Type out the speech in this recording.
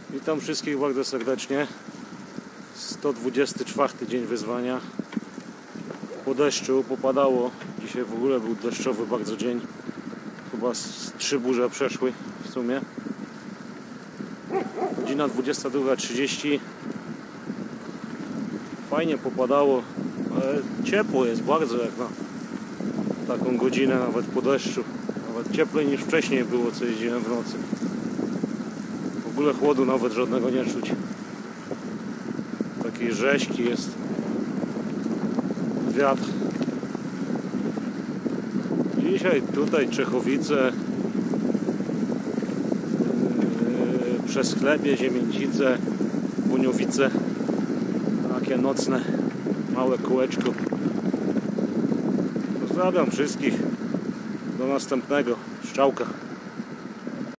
Witam wszystkich bardzo serdecznie. 124 dzień wyzwania. Po deszczu popadało. Dzisiaj w ogóle był deszczowy bardzo dzień. Chyba 3 burze przeszły w sumie. Godzina 22:30. Fajnie popadało, ale ciepło jest bardzo jak na taką godzinę, nawet po deszczu. Nawet cieplej niż wcześniej było, co jeździłem w nocy. W ogóle chłodu nawet żadnego nie czuć. Taki rzeźki jest wiatr. Dzisiaj tutaj Czechowice, przez Chlebie, Ziemięcice, Buniowice. Takie nocne, małe kółeczko. Pozdrawiam wszystkich. Do następnego. Szczałka.